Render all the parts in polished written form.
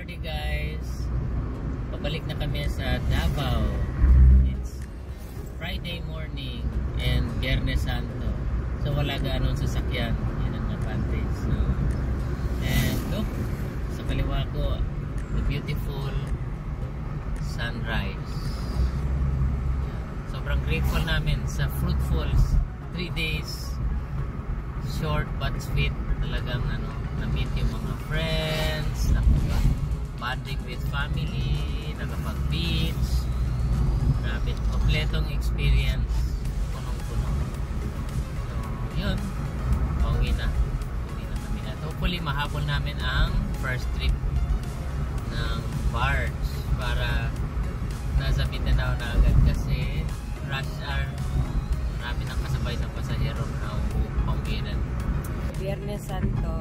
morning guys. Pabalik na kami sa Davao. It's Friday morning and Biyernes Santo. So wala gaano sasakyan. Yan ang advantage. So, and look, sa kaliwa ko, the beautiful sunrise. Sobrang grateful namin sa fruitful 3 days. Short but sweet. Talagang na-meet yung mga friends, nakapag-bonding with family, nakapag-beach. Grabe, kompletong experience, punong-puno. So, yun, pauwi na kami. At hopefully mahapon namin ang first trip ng barge para nasa Mindanao na agad kasi rush hour, marami ng kasabay ng pasahero na pauwinan. Biyernes Santo,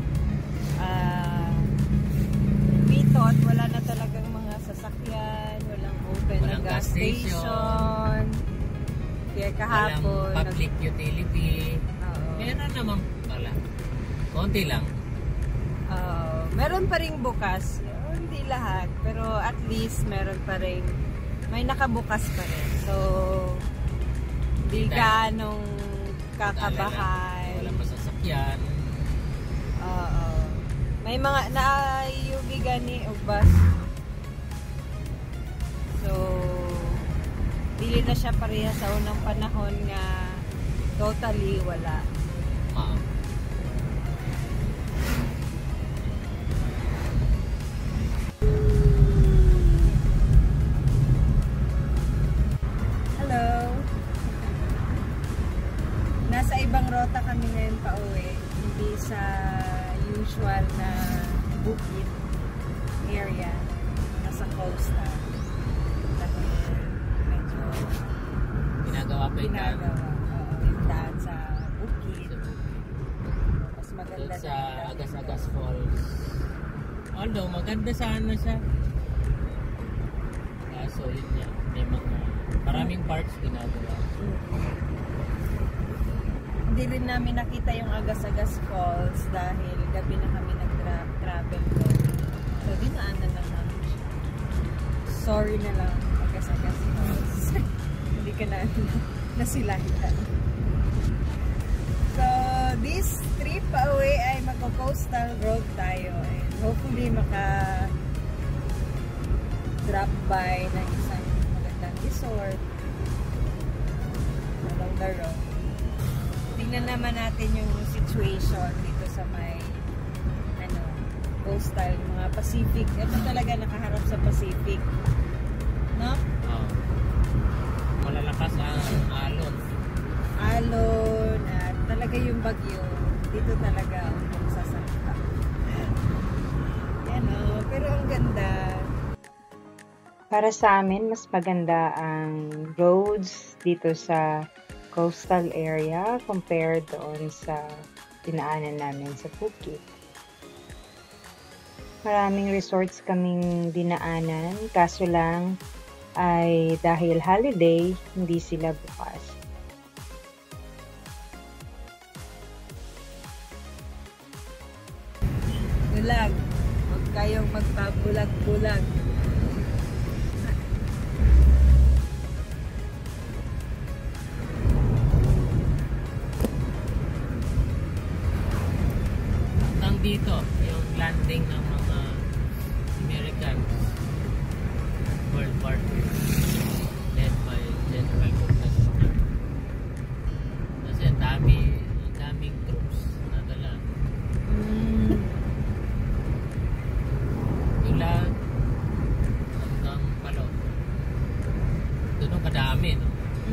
we thought wala na talagang mga sasakyan, walang open na gas station. Kaya kahapon, walang public utility. Meron naman pala. Konti lang. Meron pa ring bukas. Hindi lahat, pero at least meron pa ring, may nakabukas pa rin. So, hindi ganong kakabahan. Walang masasakyan. May mga naayubigan ni bus. So, dili na siya pareha sa unang panahon nga totally wala. Hello. Nasa ibang rota kami ngayon pa uwi. Hindi sa usual na bukid area. Nasa costa. Dahil medyo Ginagawa pa yung daan. Yung daan sa bukid. Mas maganda sa Agas-Agas Falls. Although maganda sana siya. Kaso yun niya. May mga maraming parts ginagawa. Hindi rin namin nakita yung Agas-Agas Falls dahil gabi na kami nag-travel doon. So, dinaanan lang namin siya. Sorry na lang, Agas-Agas Falls. Hindi ka na nasilahitan. So, this trip away ay magko-coastal road tayo. And hopefully, maka-drop by ng isang magandang resort along the road. Tingnan naman natin yung situation dito sa may coastal, mga Pacific. Ito talaga nakaharap sa Pacific. No? Malalakas ang alon. Alon at talaga yung bagyo. Dito talaga ang sasangka. Yan pero ang ganda. Para sa amin, mas maganda ang roads dito sa coastal area compared doon sa dinaanan namin sa Phuket. Maraming resorts kaming dinaanan, kaso lang ay dahil holiday, hindi sila bukas. Bulag. Huwag kayong magpabulag-bulag. Dito, yung landing ng mga Americans World War II led by General Douglas. Kasi ang daming troops na dala. Tulag hanggang Palo. Doon ang kadami, no?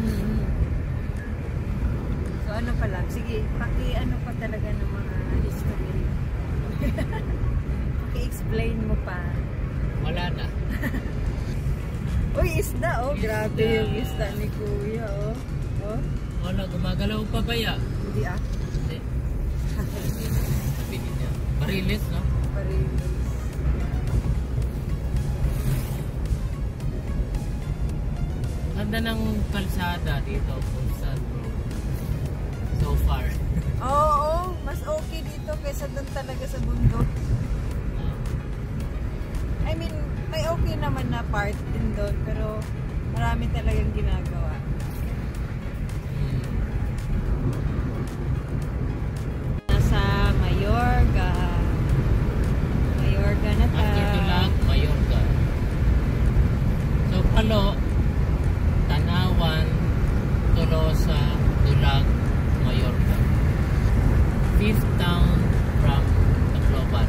So ano pa lang, sige, paki-ano pa talaga ng mga history. I-explain mo pa. Wala na. Uy, isda grabe yung isda ni Kuya Wala, gumagalaw pa ba ya? Hindi Hindi. Sabi niya. Bariles, no? Bariles. Ganda ng kalsada dito. So far. Oo, mas okay dito kaysa doon talaga sa bundok. okay naman na part din doon, pero marami talagang ginagawa. Nasa Mayorga. Mayorga na tayo. After Tulag, Mayorga. So, Palo, Tanawan, Tolosa, Tulag, Mayorga. 5th town from Tacloban.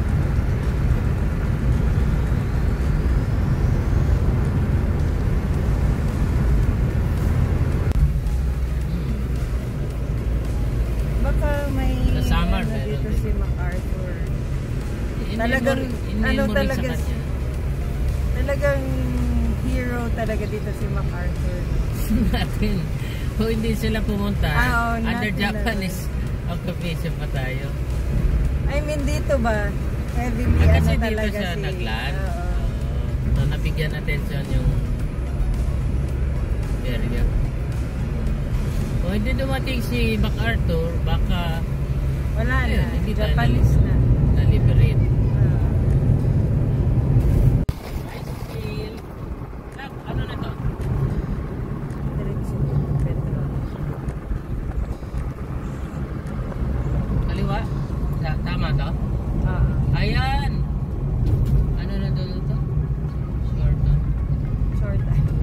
Baka may Sa summer, ano meron dito din. si MacArthur. In Talagang, in ano memory talaga, sa kanya. talagang hero talaga dito si MacArthur. Natin. Kung hindi sila pumunta, Oo, under natin Japanese occupation pa tayo. I mean, dito ba? Heavily, Kasi ano dito talaga siya si... nagland. Oo. So, nabigyan attention yung area. Kung hindi dumating si MacArthur, baka Wala ayun, na. hindi tayo Japanese na. na-liberate. Oo. Ice cream. Ano na to? Diretso Petro. Kaliwa? Tama to? Oo. Ayan! Ano na to? Short on. Short.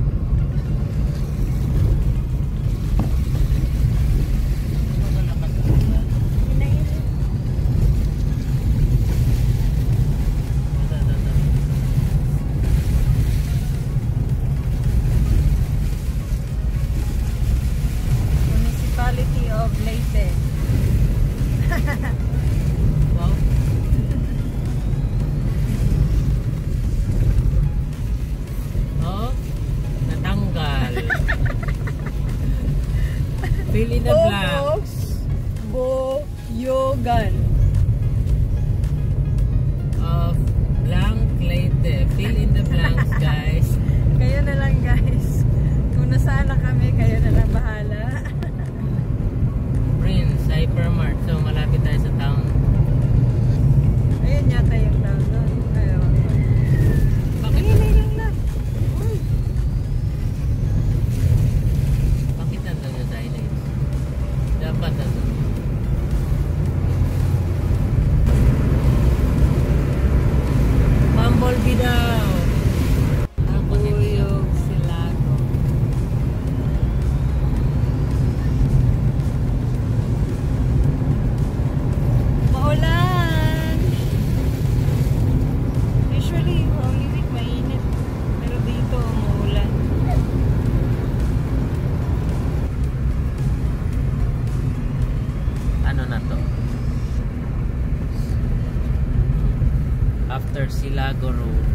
Municipality of Leyte. Wow. Oh, natanggal. Fill in the blanks. Boyogan. Of blank Leyte. Fill in the blanks, guys. Kayo na lang, guys. Kung nasaan na kami, kayo na lang bahala. Prince, Hypermart. So, malapit tayo sa town. Ayun yata yung town doon. Ayun. Bakit? Ayun na. Bakit nandun yung signage? Dapat nandun. Bumblebee daw. Buyog Silago. Maulan! Usually, Holy Week mainit. Pero dito, maulan. Ano na to? After Silago Road.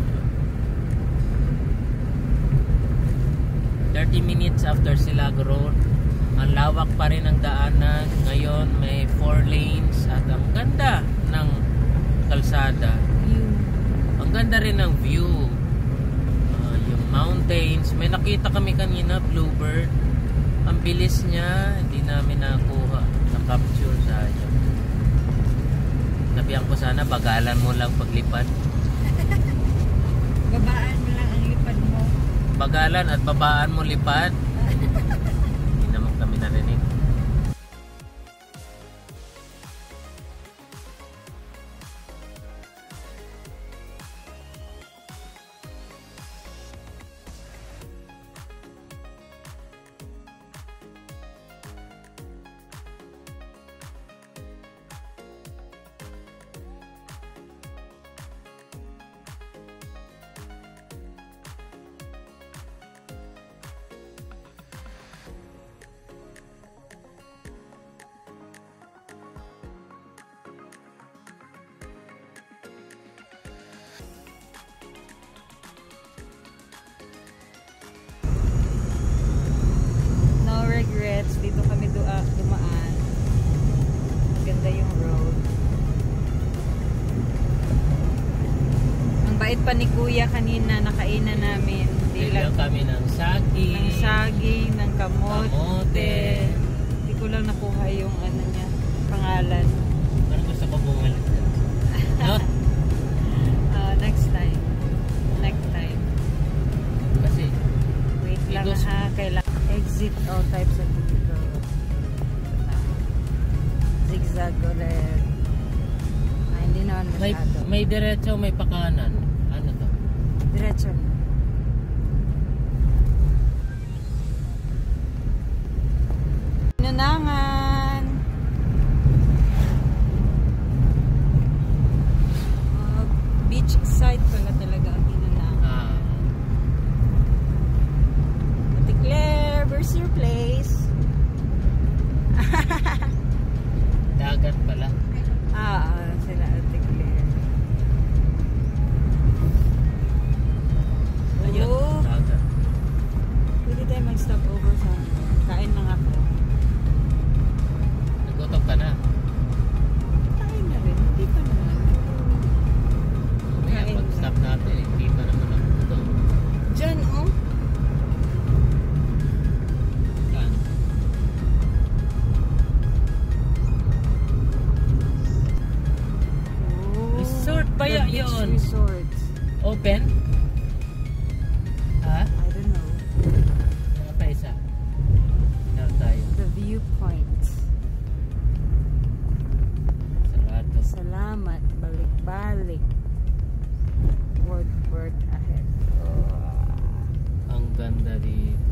30 minutes after Silago Road. Ang lawak pa rin ang daanan. Ngayon may 4 lanes at ang ganda ng kalsada. Ang ganda rin ng view. Yung mountains. May nakita kami kanina, bluebird. Ang bilis niya, hindi namin nakuha. Na-capture sayang. Sabihan ko sana, bagalan mo lang paglipad. Babaan mo lang ang lipad mo. Bagalan at babaan mo lipad. Hindi naman kami narinig. No regrets. Dito kami dumaan. Maganda yung road. Ang bait pa ni Kuya kanina, nakainan namin. Hindi Bigyan lang kami ng saging. ng saging, ng kamote. Kamote. Hindi ko lang nakuha yung ano niya, pangalan. Parang gusto ko bumalik. No? Next time. Next time. exit all types of vehicles. Zigzag ulit. Hindi naman masyado. May diretso, may pakanan. Ano to? Diretso na. Nanangan. Beach side pala talaga ang Hinanangan. Ate Claire, where's your place? Dagat pala. Sila Ate Claire. Ayun, dagat. Pwede tayo mag-stop over sa kain lang ako. Nagutom ka na. Kain na rin, hindi pa naman. Kaya Kain pag-stop natin, hindi pa naman nagutom. Diyan, oh. Saan? Resort ba The beach yun? resort. Open? Ha? I don't know. Ano pa isa? Tingnan tayo. The viewpoint. Sarado. Salamat. Balik-balik. Work ahead. Ang ganda dito.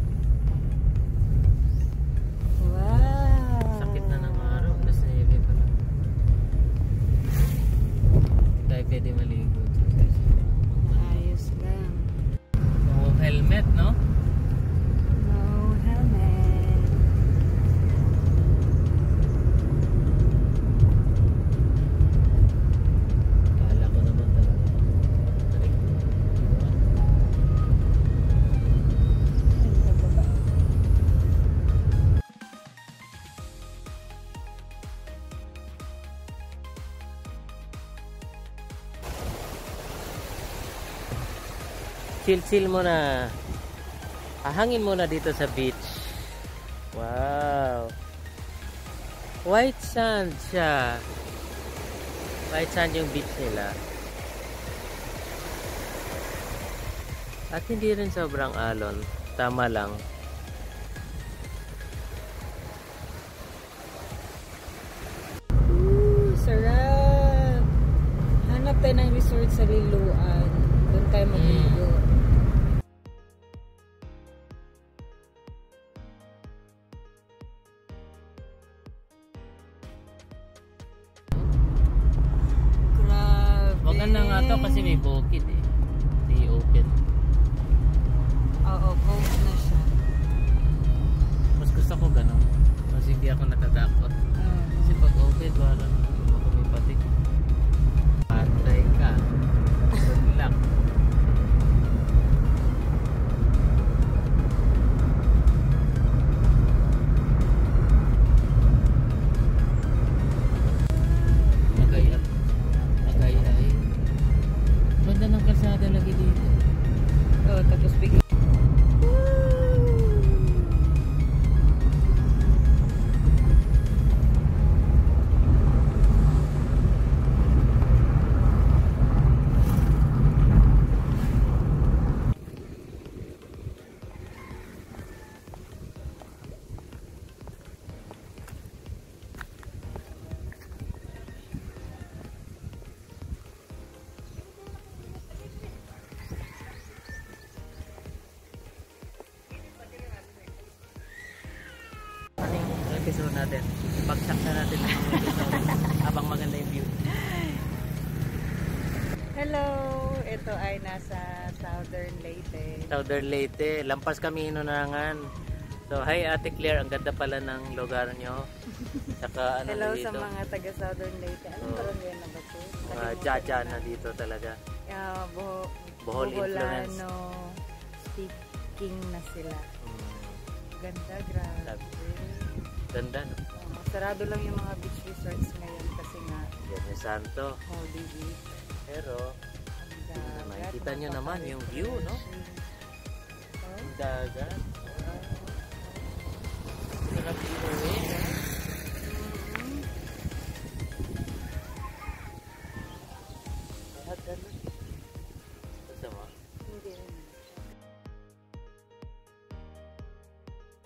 Wow. Sakit na ng araw. Alas 9 pa lang. Tayo pwede maligo. Ayos lang. Oh, helmet, no? No helmet. Kala ko naman talaga. Tarik. Ay, pababa. Chill muna. Hangin muna dito sa beach. Wow. White sand siya. White sand yung beach nila. At hindi rin sobrang alon. Tama lang. Sarap. Hanap tayo ng resort sa Liloan. Doon tayo magligo. Grabe. Maganda nga to kasi may bukid eh. Hindi open. Oo, cove na siya. Mas gusto ko ganun. Kasi hindi ako natatakot. Kasi pag open, wala na ako may patik. Patay ka. Good luck. Magayat. Magayay. Ganda ng kalsada lagi dito. Oo, tapos bigla. Episode natin. Bagsak na natin ang mga episode habang maganda yung view. Hello! Ito ay nasa Southern Leyte. Southern Leyte. Lampas kami Hinunangan. So, hi Ate Claire. Ang ganda pala ng lugar nyo. Saka ano Hello na sa dito. mga taga Southern Leyte. Anong barangay na ba ito? Mga jaja na dito talaga. Boholano Bohol influence. speaking na sila. Mm, Ganda, grabe. ganda no? Sarado lang yung mga beach resorts ngayon kasi nga Yan yung Santo. Holy Week. Pero, Ang dagat, makikita nyo naman yung view, no? Oh, Ang dagat. Sarap dito eh. mm. Lahat ganun. Basta mo. Hindi rin.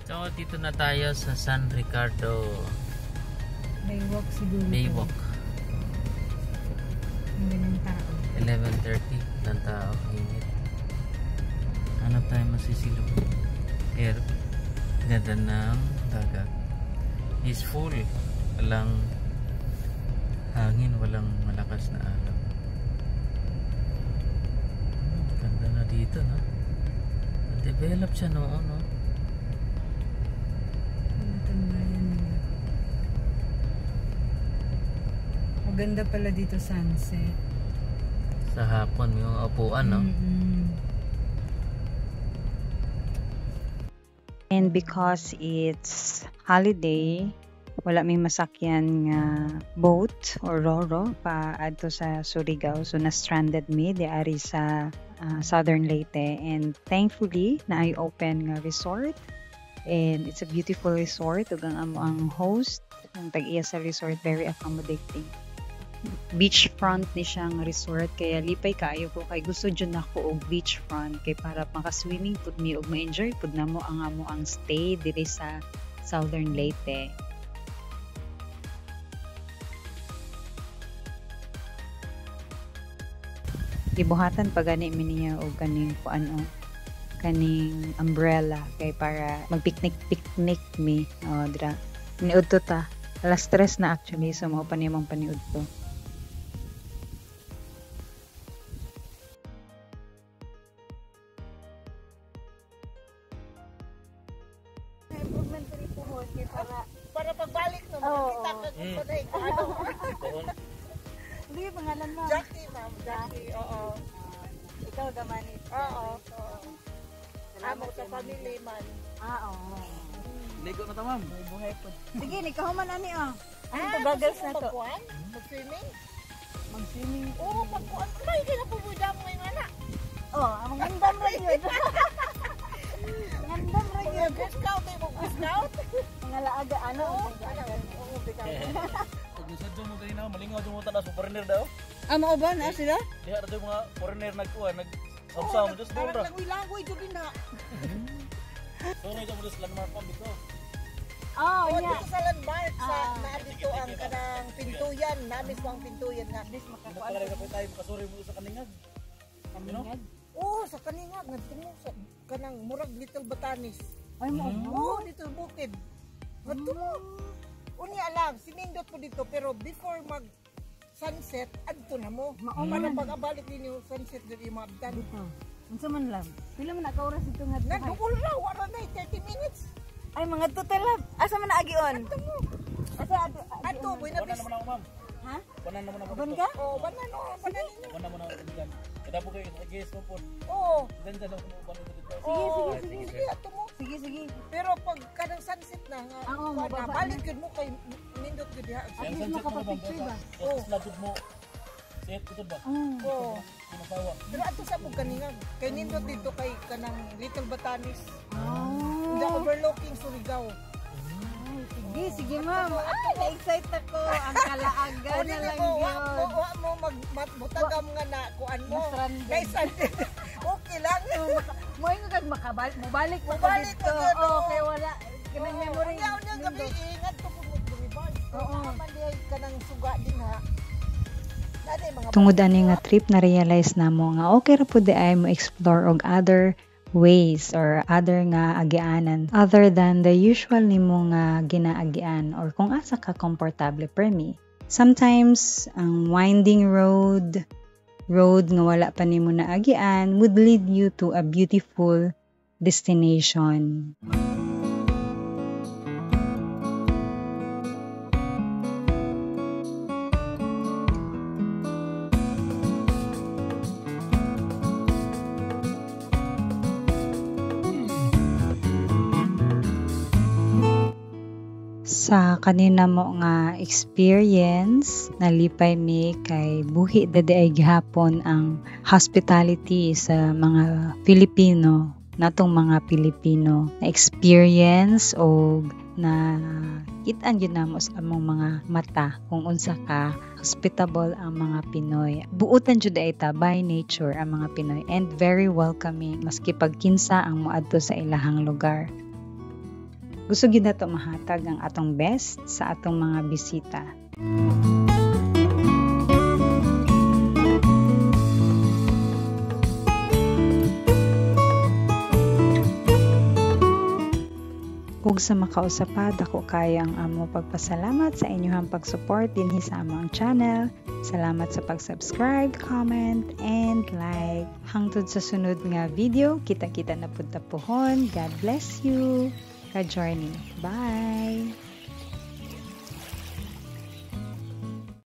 So, dito na tayo sa San Ricardo. Baywalk siguro. Baywalk. Hindi ng tao. 11:30. Ng tao. Init. Hanap tayo masisilong. Air. Ganda ng dagat. Is full. Walang hangin. Walang malakas na alon. Ganda na dito, no? Develop siya noon, no? Maganda pala dito sunset. Sa hapon yung upuan, no? And because it's holiday, wala may masakyan nga boat or roro pa adto sa Surigao. So na-stranded mi di ari sa Southern Leyte, and thankfully na ay open nga resort, and it's a beautiful resort ug ang host ang tag-iya sa resort very accommodating. Beachfront ni siyang resort, kaya lipay kaayo ko kay gusto jud nako og beachfront kay para maka-swimming pud mi ug ma-enjoy pud namo ang stay diri sa Southern Leyte. Gibuhatan pa gani mi niya og kaning kuan kaning umbrella kay para mag-picnic mi dira. Niudto ta. Alas 3 na actually, so mao pa niyang paniudto. Para pagbalik no, makita ka kung panay ko ano. Hindi, pangalan mo. Jackie, ma'am. Jackie, oo. Ikaw damani. Oo. Amo sa family man. Oo. Ligo na ta, ma'am. Buhay po. Sige, nikahuman na ni oh. Ano to, Ah, goggles gusto na mo to? magkuhan? Mag-swimming? Mag-swimming. Oo, magkuhan. May ka na pubuda mo ngayon, anak. Oh, ang ngandam ra yun. Ngandam ra Mga yun. Girl Scout, eh, mga Girl Scout. Mga laaga, ano? Oo, bigay. Pag gusto mo ganina, malingaw mo ta na sa foreigner daw. Mo ba na sila? Diha ra daw mga foreigner nagkuha, nag-samsam just Parang dura. langoy-langoy dito din na. So na mo sa landmark pa bito. Oh, Oo, yeah. dito sa landmark, sa naadito ang kanang pintuyan. Namis mo ang pintuyan nga. Nagpalagay ka pa tayo makasuri mo sa kaningag. You know? Oo, sa kaningag. Nandito mo sa kanang murag Little Batanes. Ay mo. Oo, dito sa bukid. Nandito mo. Unya lang, sinindot po dito, pero before mag sunset, adto na mo. Para pag-abalik din yung sunset dito yung mabdan. Unsa man lang. Pila man ka oras ito nga. Nagdukol raw, wala na 30 minutes. Ay mga tutelab. Asa man naagion? Adto mo. Asa Adto, buhay na Wala naman ako, ma'am. Ha? Wala naman ako. Ban ka? Oo, banan o, banan ninyo. Wala naman ako dyan. Kada po kayo sa guest mo po. Oo. Dyan ako mo dito. Sige, adto mo. Sige, sige. Pero pag kanang sunset na, Oo, mababa balik yun mo kay nindot ko diha. Ang sunset mo, ma'am. makapapicture ba? Tapos lagod mo. Set ito ba? Oo. Kumasawa. Pero ato sa pag kaningag, kay nindot dito kay kanang Little Batanes. Oh. The overlooking Surigao. Sige, sige ma'am. Ay, na-excite ako. Ang kalaaga O na dili lang mo, yun. wa mo magbutagam nga na kuan mo. Na-stranded. Kay stranded. Okay lang. Mo yung kag makabalik, mubalik mo Mubalik dito. mo yun, Oo, oo. kaya wala. Kanang memory. Unya gabi ingat to pud mo reward. Oo. Man di kanang suga din ha. Dali mga Tungod ani nga trip na realize namo nga okay ra pud ay mo explore og other ways or other nga agianan other than the usual nimo nga ginaagian or kung asa ka komportable per me. Sometimes ang winding road nga wala pa nimo naagian would lead you to a beautiful destination. Sa kanina mo nga experience, nalipay mi kay buhi dadi ay gihapon ang hospitality sa mga Filipino, natong mga Pilipino na experience o na kitaan yun namo sa among mga mata kung unsa ka hospitable ang mga Pinoy. Buutan jud ay ta by nature ang mga Pinoy and very welcoming maski pag kinsa ang moadto sa ilahang lugar. Gusto gyud nato mahatag ang atong best sa atong mga bisita. Ug sa makausapad, ako kaya ang amo pagpasalamat sa inyong pag-support dinhi sa among channel. Salamat sa pag-subscribe, comment, and like. Hangtod sa sunod nga video, kita-kita na pud ta pohon. God bless you. Ka-journey. Bye!